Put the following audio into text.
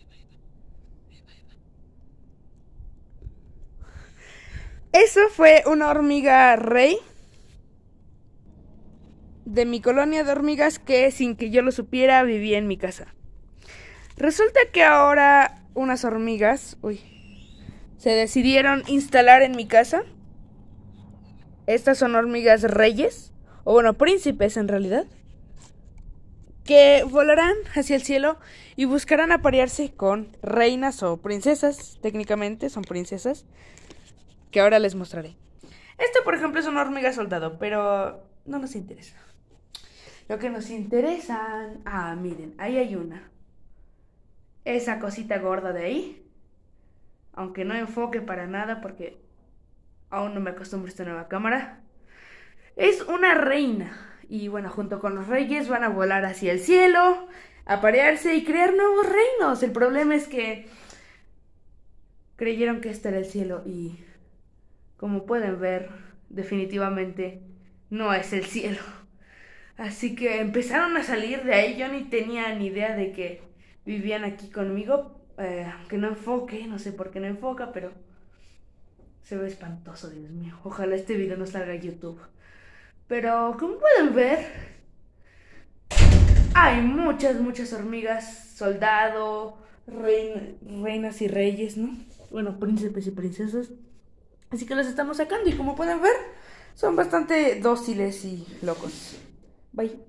Eso fue una hormiga rey de mi colonia de hormigas que sin que yo lo supiera vivía en mi casa. Resulta que ahora unas hormigas, se decidieron instalar en mi casa. Estas son hormigas reyes, o bueno, príncipes en realidad, que volarán hacia el cielo y buscarán aparearse con reinas o princesas, técnicamente son princesas, que ahora les mostraré. Esta, por ejemplo, es una hormiga soldado, pero no nos interesa. Lo que nos interesa... Ah, miren, ahí hay una. Esa cosita gorda de ahí. Aunque no enfoque para nada porque aún no me acostumbro a esta nueva cámara. Es una reina. Y bueno, junto con los reyes van a volar hacia el cielo, aparearse y crear nuevos reinos. El problema es que creyeron que este era el cielo y, como pueden ver, definitivamente no es el cielo. Así que empezaron a salir de ahí. Yo ni tenía ni idea de que vivían aquí conmigo. Aunque no enfoque, no sé por qué no enfoca, pero se ve espantoso, Dios mío. Ojalá este video no salga a YouTube. Pero como pueden ver, hay muchas hormigas, soldado, reinas y reyes, ¿no? Bueno, príncipes y princesas. Así que los estamos sacando y como pueden ver, son bastante dóciles y locos. Bye.